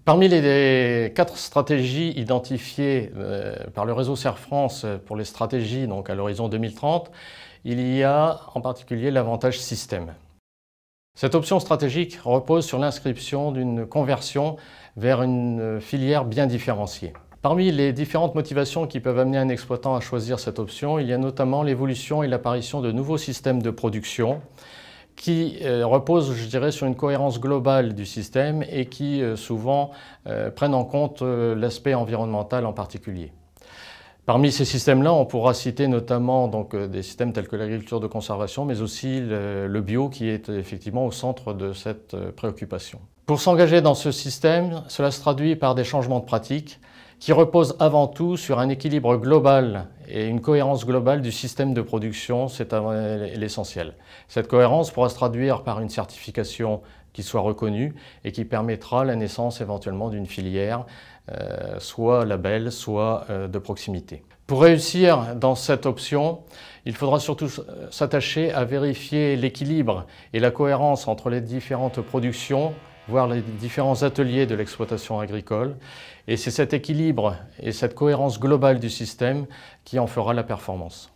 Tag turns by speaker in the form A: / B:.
A: Parmi les 4 stratégies identifiées par le réseau CERF France pour les stratégies donc à l'horizon 2030, il y a en particulier l'avantage système. Cette option stratégique repose sur l'inscription d'une conversion vers une filière bien différenciée. Parmi les différentes motivations qui peuvent amener un exploitant à choisir cette option, il y a notamment l'évolution et l'apparition de nouveaux systèmes de production qui reposent, je dirais, sur une cohérence globale du système et qui souvent prennent en compte l'aspect environnemental en particulier. Parmi ces systèmes-là, on pourra citer notamment des systèmes tels que l'agriculture de conservation, mais aussi le bio qui est effectivement au centre de cette préoccupation. Pour s'engager dans ce système, cela se traduit par des changements de pratiques qui reposent avant tout sur un équilibre global et une cohérence globale du système de production, c'est l'essentiel. Cette cohérence pourra se traduire par une certification qui soit reconnue et qui permettra la naissance éventuellement d'une filière, soit label, soit de proximité. Pour réussir dans cette option, il faudra surtout s'attacher à vérifier l'équilibre et la cohérence entre les différentes productions, voire les différents ateliers de l'exploitation agricole. Et c'est cet équilibre et cette cohérence globale du système qui en fera la performance.